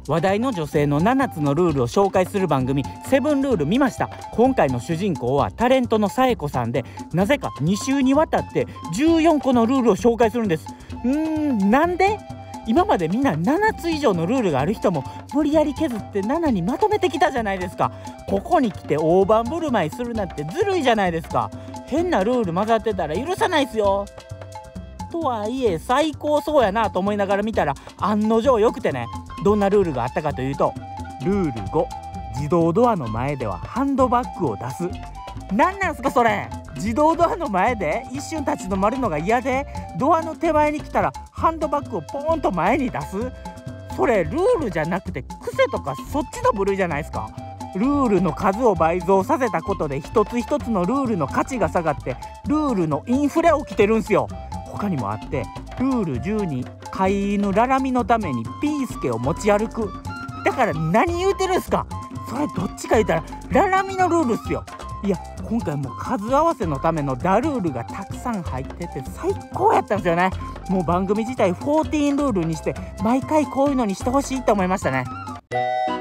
話題の女性の7つのルールを紹介する番組セブンルール見ました。今回の主人公はタレントのさえこさんで、なぜか2週にわたって14個のルールを紹介するんです。なんで？今までみんな7つ以上のルールがある人も無理やり削って7にまとめてきたじゃないですか。ここに来て大盤振る舞いするなんてずるいじゃないですか。変なルール混ざってたら許さないっすよ。とはいえ最高そうやなと思いながら見たら案の定よくてね。どんなルールがあったかというと、ルール5、自動ドアの前ではハンドバッグを出す。なんすかそれ。自動ドアの前で一瞬立ち止まるのが嫌で、ドアの手前に来たらハンドバッグをポーンと前に出す。それルールじゃなくて癖とかそっちの部類じゃないですか。ルールの数を倍増させたことで一つ一つのルールの価値が下がってルールのインフレ起きてるんすよ。他にもあって、ルール12、飼い犬ララミのためにピースケを持ち歩く。だから何言うてるんすか。それどっちか言ったらララミのルールっすよ。いや今回もう数合わせのためのダルールがたくさん入ってて最高やったんですよね。もう番組自体14ルールにして毎回こういうのにしてほしいと思いましたね。